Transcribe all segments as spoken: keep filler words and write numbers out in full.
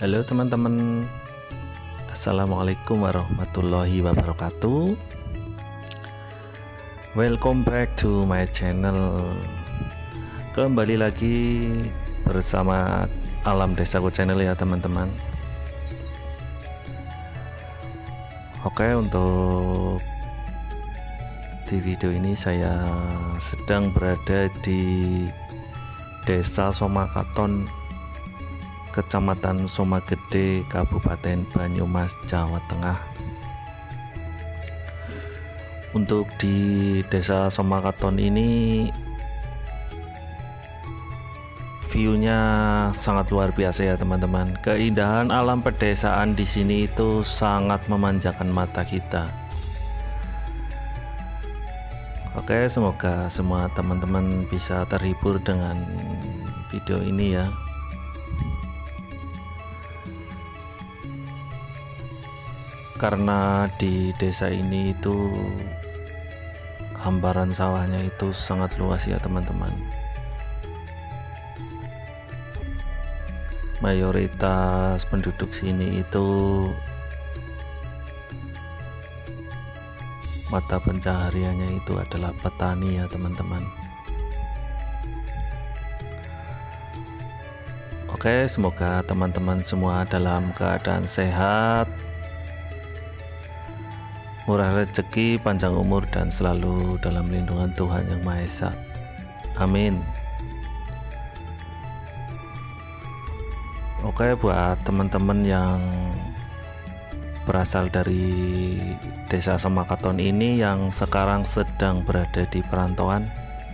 Halo teman-teman, Assalamualaikum warahmatullahi wabarakatuh. Welcome back to my channel. Kembali lagi bersama Alam Desaku Channel ya teman-teman. Oke, untuk di video ini saya sedang berada di Desa Somakaton, Kecamatan Somagede, Kabupaten Banyumas, Jawa Tengah. Untuk di Desa Somakaton ini view-nya sangat luar biasa ya teman-teman. Keindahan alam pedesaan di sini itu sangat memanjakan mata kita. Oke, semoga semua teman-teman bisa terhibur dengan video ini ya. Karena di desa ini itu hamparan sawahnya itu sangat luas ya teman-teman. Mayoritas penduduk sini itu mata pencahariannya itu adalah petani ya teman-teman. Oke, semoga teman-teman semua dalam keadaan sehat, murah rezeki, panjang umur, dan selalu dalam lindungan Tuhan Yang Maha Esa. Amin. Oke, buat teman-teman yang berasal dari Desa Somakaton ini yang sekarang sedang berada di perantauan,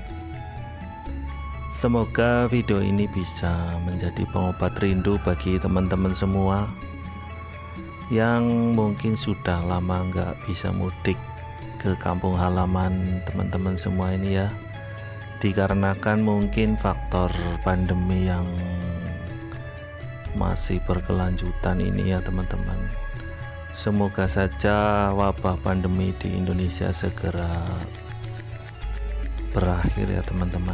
semoga video ini bisa menjadi pengobat rindu bagi teman-teman semua yang mungkin sudah lama nggak bisa mudik ke kampung halaman teman-teman semua ini ya, dikarenakan mungkin faktor pandemi yang masih berkelanjutan ini ya teman-teman. Semoga saja wabah pandemi di Indonesia segera berakhir ya teman-teman.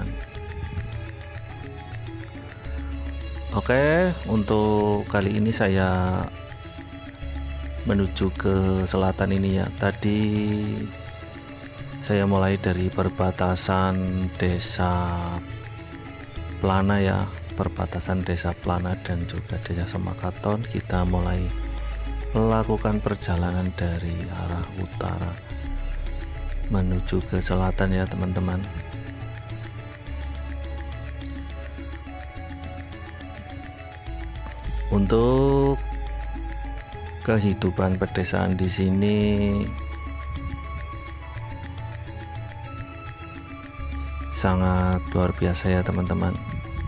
Oke, untuk kali ini saya menuju ke selatan ini ya. Tadi saya mulai dari perbatasan Desa Plana ya, perbatasan Desa Plana dan juga Desa Somakaton. Kita mulai melakukan perjalanan dari arah utara menuju ke selatan ya teman-teman. Untuk kehidupan pedesaan di sini sangat luar biasa ya teman-teman.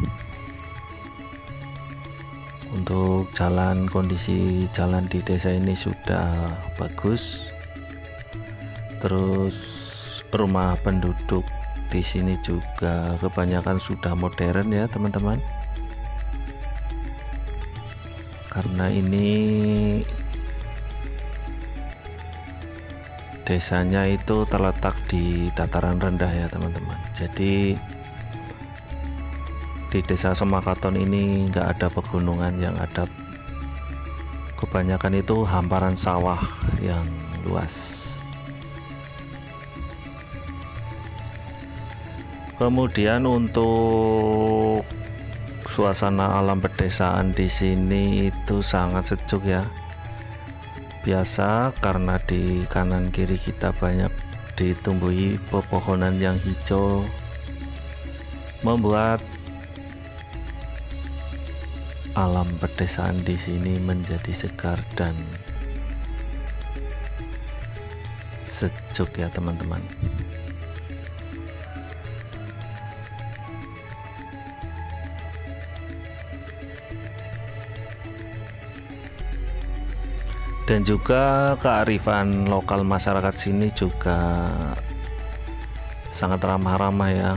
Untuk jalan, kondisi jalan di desa ini sudah bagus. Terus rumah penduduk di sini juga kebanyakan sudah modern ya teman-teman. Karena ini desanya itu terletak di dataran rendah ya teman-teman. Jadi di Desa Somakaton ini nggak ada pegunungan, yang ada kebanyakan itu hamparan sawah yang luas. Kemudian untuk suasana alam pedesaan di sini itu sangat sejuk ya. Biasa karena di kanan kiri kita banyak ditumbuhi pepohonan yang hijau, membuat alam pedesaan di sini menjadi segar dan sejuk ya teman-teman. Dan juga kearifan lokal masyarakat sini juga sangat ramah-ramah ya.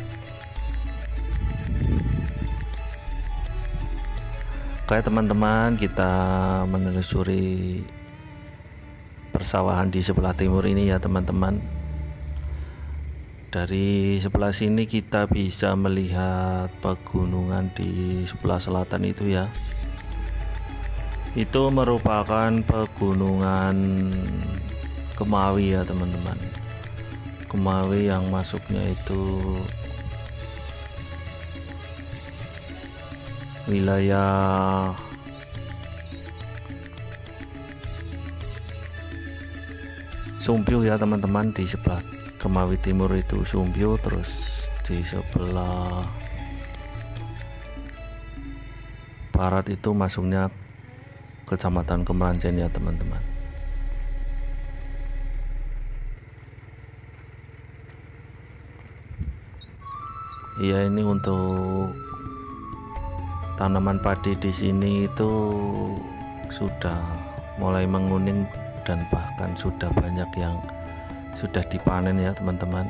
Oke teman-teman, kita menelusuri persawahan di sebelah timur ini ya teman-teman. Dari sebelah sini kita bisa melihat pegunungan di sebelah selatan itu ya. Itu merupakan pegunungan Kemawi ya teman-teman. Kemawi yang masuknya itu wilayah Sumbyo ya teman-teman. Di sebelah Kemawi Timur itu Sumbyo, terus di sebelah barat itu masuknya Kecamatan Kemerancen ya teman-teman. Ya, ini untuk tanaman padi di sini itu sudah mulai menguning dan bahkan sudah banyak yang sudah dipanen ya teman-teman.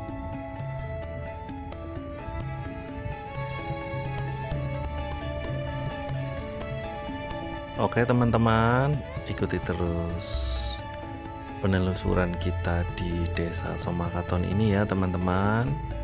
Oke teman-teman, ikuti terus penelusuran kita di Desa Somakaton ini ya teman-teman.